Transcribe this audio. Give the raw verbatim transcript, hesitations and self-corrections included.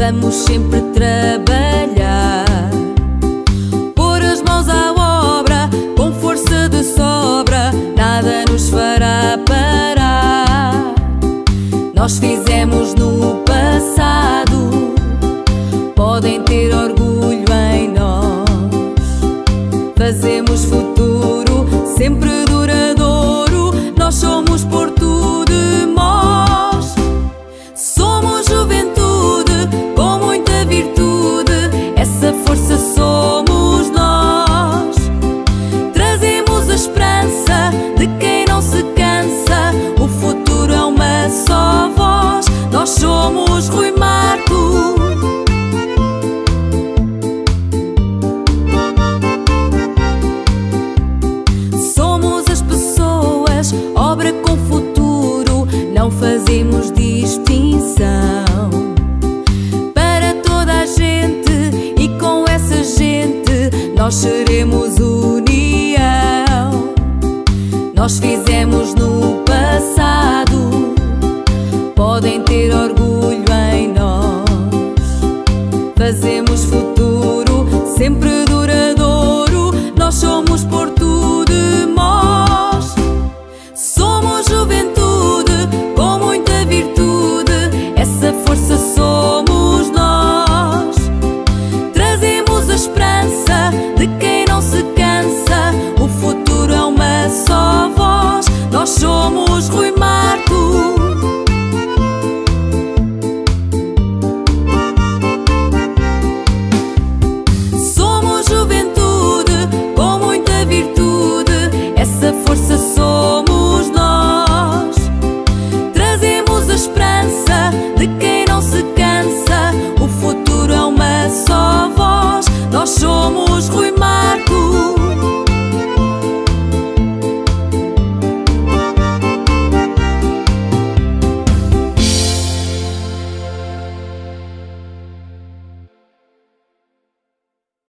vamos sempre trabalhar, pôr as mãos à obra, com força de sobra, nada nos fará parar. Nós fizemos no passado, podem ter orgulho em nós. Fazemos futuro sempre duradouro, nós somos Porto de Mós. Somos juventude com muita virtude, essa força somos nós. Trazemos a esperança de quem não se cansa, o futuro é uma só voz. Nós somos Rui Marto. Somos as pessoas, obra com futuro, não fazemos distinção. Para toda a gente e com essa gente nós seremos união. Nós fizemos no